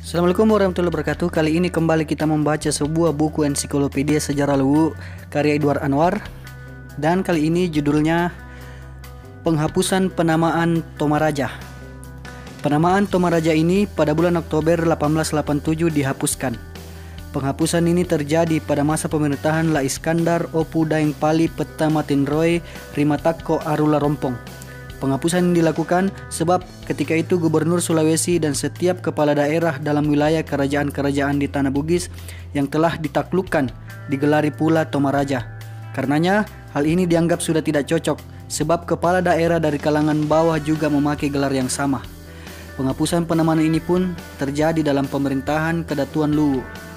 Assalamualaikum warahmatullahi wabarakatuh. Kali ini kembali kita membaca sebuah buku ensiklopedia sejarah Luwu karya Edward Anwar. Dan kali ini judulnya Penghapusan Penamaan Tomaraja. Penamaan Tomaraja ini pada bulan Oktober 1887 dihapuskan. Penghapusan ini terjadi pada masa pemerintahan La Iskandar Opu Daeng Pali Petama Tinroy Rimatakko Arula Rompong. Penghapusan ini dilakukan sebab ketika itu Gubernur Sulawesi dan setiap kepala daerah dalam wilayah kerajaan-kerajaan di Tanah Bugis yang telah ditaklukkan digelari pula Tomaraja. Karenanya hal ini dianggap sudah tidak cocok sebab kepala daerah dari kalangan bawah juga memakai gelar yang sama. Penghapusan penamaan ini pun terjadi dalam pemerintahan Kedatuan Luwu.